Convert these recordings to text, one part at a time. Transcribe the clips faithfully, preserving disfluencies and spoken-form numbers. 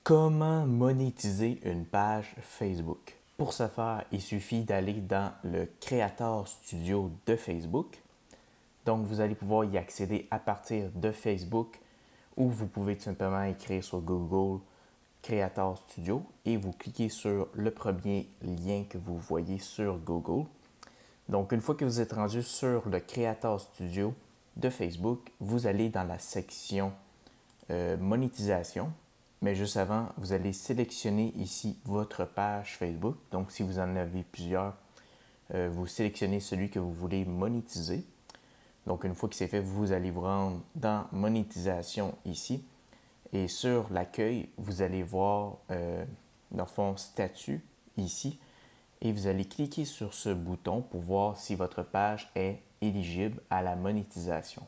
Comment monétiser une page Facebook? Pour ce faire, il suffit d'aller dans le Creator Studio de Facebook. Donc, vous allez pouvoir y accéder à partir de Facebook ou vous pouvez tout simplement écrire sur Google Creator Studio et vous cliquez sur le premier lien que vous voyez sur Google. Donc, une fois que vous êtes rendu sur le Creator Studio de Facebook, vous allez dans la section euh, monétisation. Mais juste avant, vous allez sélectionner ici votre page Facebook. Donc, si vous en avez plusieurs, euh, vous sélectionnez celui que vous voulez monétiser. Donc, une fois que c'est fait, vous allez vous rendre dans monétisation ici. Et sur l'accueil, vous allez voir, euh, dans le fond, statut ici. Et vous allez cliquer sur ce bouton pour voir si votre page est éligible à la monétisation.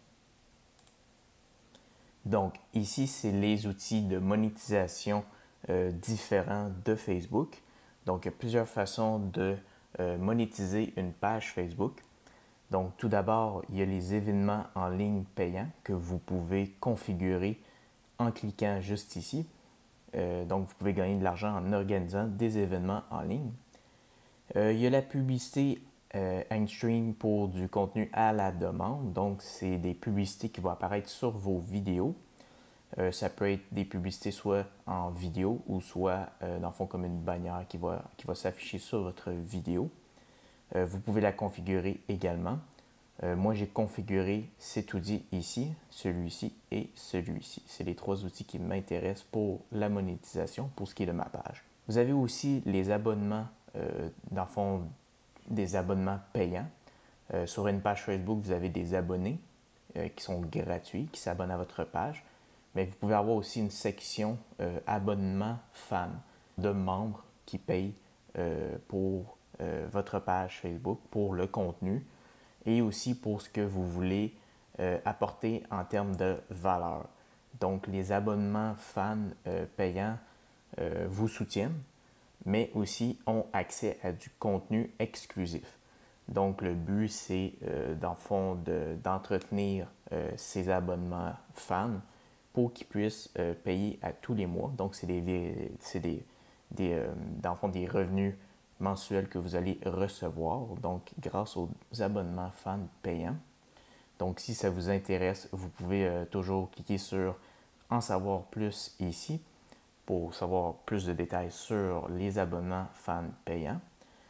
Donc, ici, c'est les outils de monétisation euh, différents de Facebook. Donc, il y a plusieurs façons de euh, monétiser une page Facebook. Donc, tout d'abord, il y a les événements en ligne payants que vous pouvez configurer en cliquant juste ici. Euh, donc, vous pouvez gagner de l'argent en organisant des événements en ligne. Euh, il y a la publicité euh, Stream pour du contenu à la demande. Donc, c'est des publicités qui vont apparaître sur vos vidéos. Euh, ça peut être des publicités soit en vidéo ou soit, euh, dans le fond, comme une bannière qui va, qui va s'afficher sur votre vidéo. Euh, vous pouvez la configurer également. Euh, moi, j'ai configuré cet outil ici, celui-ci et celui-ci. C'est les trois outils qui m'intéressent pour la monétisation, pour ce qui est de ma page. Vous avez aussi les abonnements, euh, dans le fond, des abonnements payants. Euh, sur une page Facebook, vous avez des abonnés euh, qui sont gratuits, qui s'abonnent à votre page. Mais vous pouvez avoir aussi une section euh, abonnement fan de membres qui payent euh, pour euh, votre page Facebook, pour le contenu et aussi pour ce que vous voulez euh, apporter en termes de valeur. Donc, les abonnements fans euh, payants euh, vous soutiennent, mais aussi ont accès à du contenu exclusif. Donc, le but, c'est, euh, dans le fond, de, d'entretenir euh, ces abonnements fans pour qu'ils puissent euh, payer à tous les mois. Donc, c'est des, c'est des, des, euh, dans le fond, des revenus mensuels que vous allez recevoir, donc grâce aux abonnements fans payants. Donc, si ça vous intéresse, vous pouvez euh, toujours cliquer sur « En savoir plus » ici pour savoir plus de détails sur les abonnements fans payants.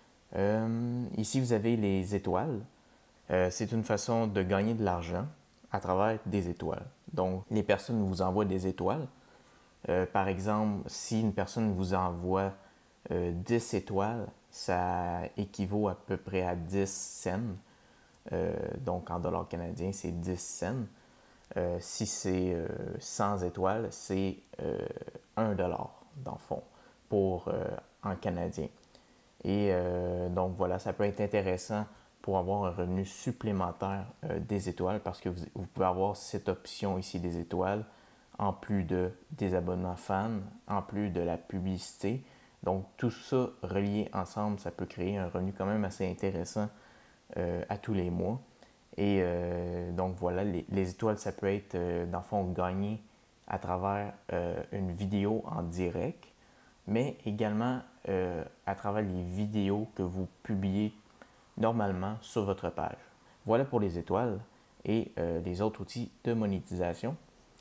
Euh, ici, vous avez les étoiles. Euh, c'est une façon de gagner de l'argent à travers des étoiles. Donc, les personnes vous envoient des étoiles. Euh, par exemple, si une personne vous envoie euh, dix étoiles, ça équivaut à peu près à dix cents. Euh, donc, en dollars canadiens, c'est dix cents. Euh, si c'est euh, cent étoiles, c'est euh, un dollar, dans le fond, pour, euh, en canadien. Et euh, donc, voilà, ça peut être intéressant pour avoir un revenu supplémentaire euh, des étoiles parce que vous, vous pouvez avoir cette option ici des étoiles en plus de, des abonnements fans, en plus de la publicité. Donc, tout ça relié ensemble, ça peut créer un revenu quand même assez intéressant euh, à tous les mois. Et euh, donc, voilà, les, les étoiles, ça peut être, euh, dans le fond, gagné à travers euh, une vidéo en direct, mais également euh, à travers les vidéos que vous publiez normalement sur votre page. Voilà pour les étoiles et euh, les autres outils de monétisation.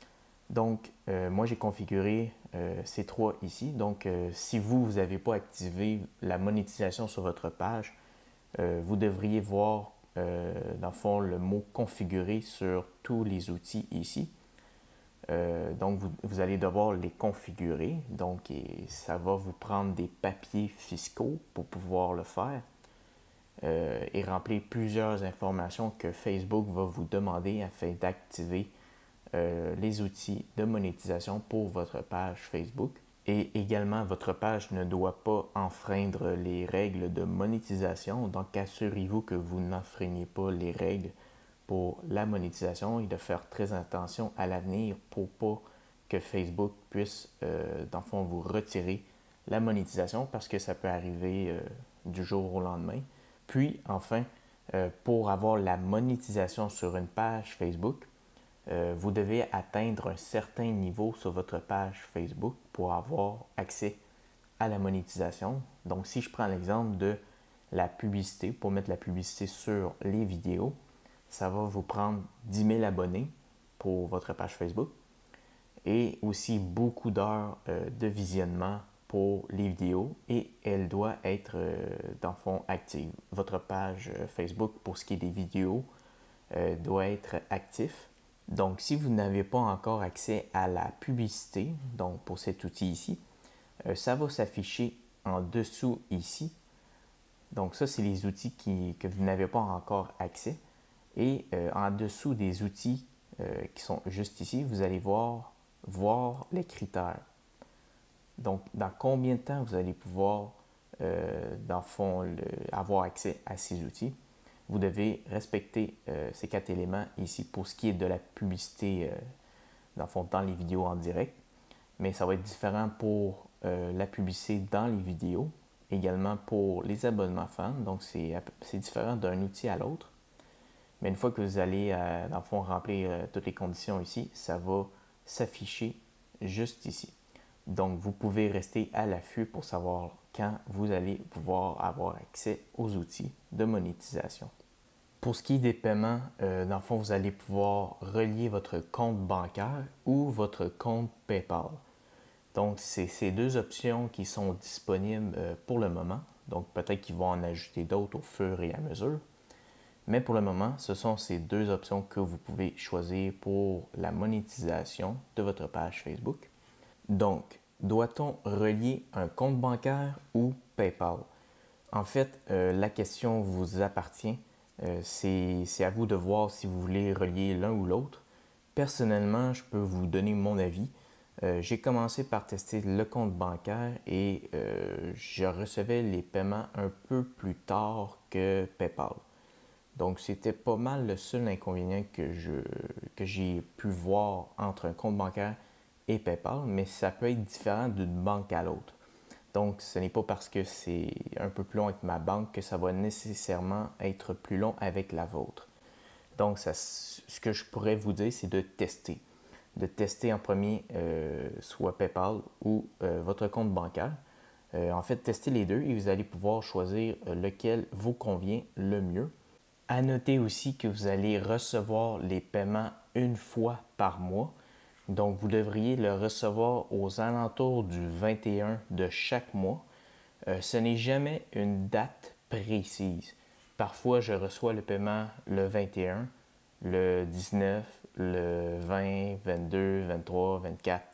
Donc, euh, moi, j'ai configuré euh, ces trois ici. Donc, euh, si vous, vous n'avez pas activé la monétisation sur votre page, euh, vous devriez voir, euh, dans le fond, le mot « configurer » sur tous les outils ici. Euh, donc, vous, vous allez devoir les configurer. Donc, et ça va vous prendre des papiers fiscaux pour pouvoir le faire euh, et remplir plusieurs informations que Facebook va vous demander afin d'activer euh, les outils de monétisation pour votre page Facebook. Et également, votre page ne doit pas enfreindre les règles de monétisation. Donc, assurez-vous que vous n'enfreignez pas les règles pour la monétisation et de faire très attention à l'avenir pour pas que Facebook puisse, euh, dans le fond, vous retirer la monétisation parce que ça peut arriver euh, du jour au lendemain. Puis, enfin, euh, pour avoir la monétisation sur une page Facebook, euh, vous devez atteindre un certain niveau sur votre page Facebook pour avoir accès à la monétisation. Donc, si je prends l'exemple de la publicité, pour mettre la publicité sur les vidéos, ça va vous prendre dix mille abonnés pour votre page Facebook et aussi beaucoup d'heures euh, de visionnement pour les vidéos et elle doit être, euh, dans le fond, active. Votre page euh, Facebook, pour ce qui est des vidéos, euh, doit être actif. Donc, si vous n'avez pas encore accès à la publicité, donc pour cet outil ici, euh, ça va s'afficher en dessous ici. Donc, ça, c'est les outils qui, que vous n'avez pas encore accès. Et euh, en dessous des outils euh, qui sont juste ici, vous allez voir, voir les critères. Donc, dans combien de temps vous allez pouvoir, euh, dans le fond, le, avoir accès à ces outils. Vous devez respecter euh, ces quatre éléments ici pour ce qui est de la publicité, euh, dans le fond, dans les vidéos en direct. Mais ça va être différent pour euh, la publicité dans les vidéos, également pour les abonnements fans. Donc, c'est différent d'un outil à l'autre. Mais une fois que vous allez, euh, dans le fond, remplir euh, toutes les conditions ici, ça va s'afficher juste ici. Donc, vous pouvez rester à l'affût pour savoir quand vous allez pouvoir avoir accès aux outils de monétisation. Pour ce qui est des paiements, euh, dans le fond, vous allez pouvoir relier votre compte bancaire ou votre compte PayPal. Donc, c'est ces deux options qui sont disponibles euh, pour le moment. Donc, peut-être qu'ils vont en ajouter d'autres au fur et à mesure. Mais pour le moment, ce sont ces deux options que vous pouvez choisir pour la monétisation de votre page Facebook. Donc, doit-on relier un compte bancaire ou PayPal? En fait, euh, la question vous appartient. Euh, c'est à vous de voir si vous voulez relier l'un ou l'autre. Personnellement, je peux vous donner mon avis. Euh, j'ai commencé par tester le compte bancaire et euh, je recevais les paiements un peu plus tard que PayPal. Donc, c'était pas mal le seul inconvénient que je, que j'ai pu voir entre un compte bancaire et PayPal, mais ça peut être différent d'une banque à l'autre. Donc, ce n'est pas parce que c'est un peu plus long avec ma banque que ça va nécessairement être plus long avec la vôtre. Donc, ça, ce que je pourrais vous dire, c'est de tester. De tester en premier euh, soit PayPal ou euh, votre compte bancaire. Euh, en fait, testez les deux et vous allez pouvoir choisir lequel vous convient le mieux. À noter aussi que vous allez recevoir les paiements une fois par mois. Donc, vous devriez le recevoir aux alentours du vingt et un de chaque mois. Euh, ce n'est jamais une date précise. Parfois, je reçois le paiement le vingt et un, le dix-neuf, le vingt, vingt-deux, vingt-trois, vingt-quatre.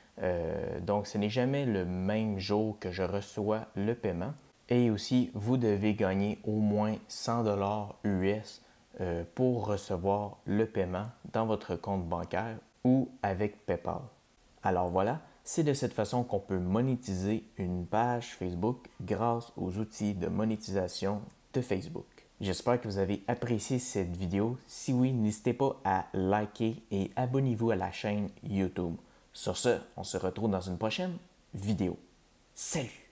Euh, donc, ce n'est jamais le même jour que je reçois le paiement. Et aussi, vous devez gagner au moins cent dollars U S euh, pour recevoir le paiement dans votre compte bancaire ou avec PayPal. Alors voilà, c'est de cette façon qu'on peut monétiser une page Facebook grâce aux outils de monétisation de Facebook. J'espère que vous avez apprécié cette vidéo. Si oui, n'hésitez pas à liker et abonnez-vous à la chaîne YouTube. Sur ce, on se retrouve dans une prochaine vidéo. Salut!